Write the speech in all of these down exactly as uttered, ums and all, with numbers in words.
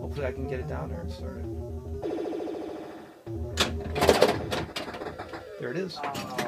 Hopefully I can get it down there and start it. There it is.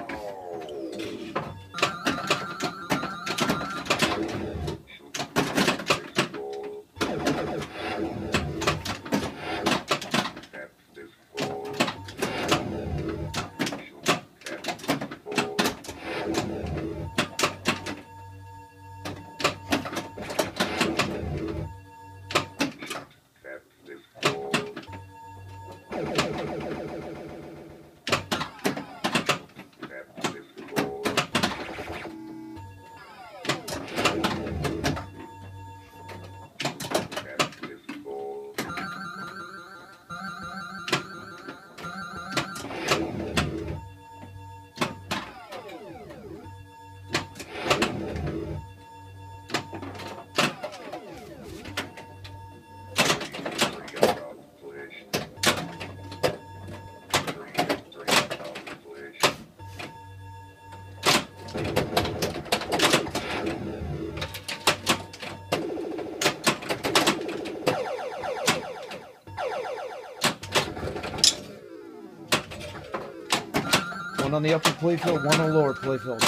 One on the upper playfield, one on the lower playfield.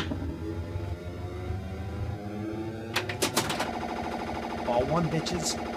Ball one, bitches.